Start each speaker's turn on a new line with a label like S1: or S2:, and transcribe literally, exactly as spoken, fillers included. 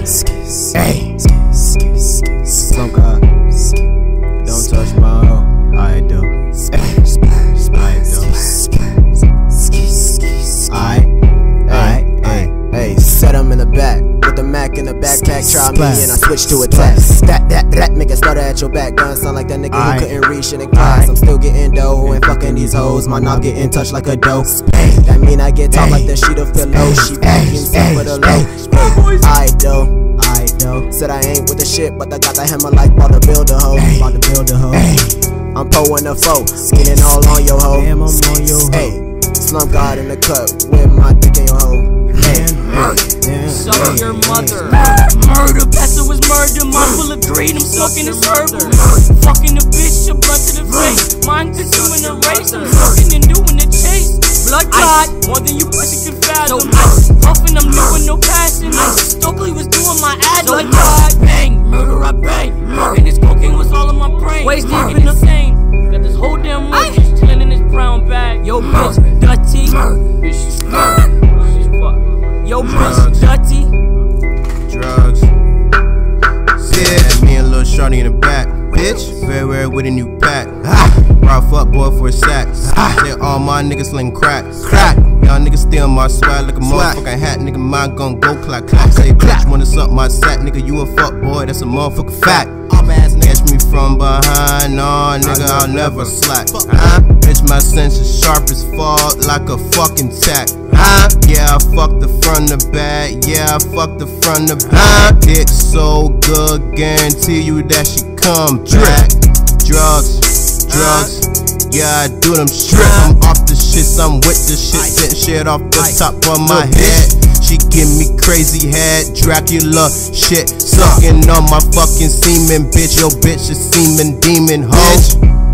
S1: Hey, Slump God, don't touch my hoe. I do. I do. I, hey, hey, set him in the back. With the Mac in the backpack, try me and I switch to attack. That, that, that, make it stutter at your back. Gun sound like that nigga who couldn't reach in the class. I'm still getting dough and fucking these hoes. My knob getting touched like a dope. That mean I get top like the sheet of pillow. She vacuums up for the low. I do. I do. Said I ain't with the shit, but I got the hammer like bought to build a hoe. Bought to build a hoe. I'm poing the foe, leaning all on your hoe. Damn, I'm on your hoe. Hey, Slump God in the cut with my dick in your hoe.
S2: Suck your mother. Murder, Pastor was murder. Mind full of greed, I'm smoking his herbal. Fucking a bitch, a blunt to the face. Mind consuming a race, I'm fucking and doing the chase. Blood clot, more than you pussy can fathom. Puffin', I'm doing no passion. Stokely was doing my ad. Blood clot, bang, murder, I bang. And this cocaine was all in my brain. Waist deep in the insane. Got this whole damn world just chillin' in this brown bag. Yo, bitch, dirty. Bitch, she's fuck. She's fuck. Yo, bitch, dirty.
S3: Drugs. Yeah, me and Lil Shorty in the back. Bitch, very rare with a new pack. Raw fuck boy for a sack. Say all my niggas sling crack. Crack. Y'all niggas steal my swag like a motherfucking hat. Nigga, mine gon' go clack clack. Say bitch wanna suck my sack. Nigga, you a fuck boy, that's a motherfucking fact. Catch me from behind, nah, nigga, I'll never slack. Huh? Bitch, my sense is sharp as fuck, like a fucking tack. Huh? Yeah, I fuck the front of back. Yeah, I fuck the front of back. Dick so good, guarantee you that she come back. Drugs, drugs. Yeah, I do them strips. I'm off the shit, I'm with the shit, sitting shit off the top of my head. She give me crazy head, Dracula shit, sucking on my fucking semen, bitch. Yo, bitch, a semen demon, hoe.